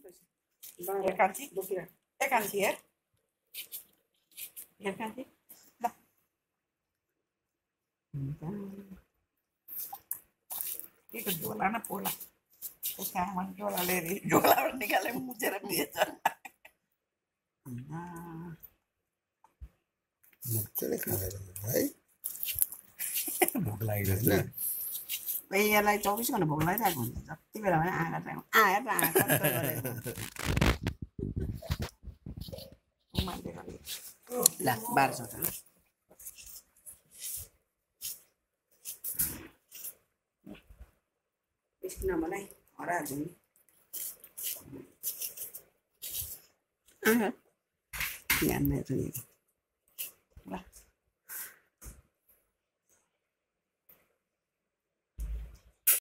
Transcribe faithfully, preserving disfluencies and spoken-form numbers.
Here, Kanti. Look here. Here, Kanti, here. Here, Kanti. Da. Itu jualan apa pola? Sekarang jualan leri, jualan ni kalau muncul biasa. Nah, मुझे खाने लगे भाई भोक लागिरहेछ यसलाई चौबिस घन्टा भोक लागिरहेको हुन्छ जति बेला पनि आँखा चाहिँ आएर आँखा ल बाह्र सौ यस्तो नभनाइ हराइहाल्छ नि ध्यान नै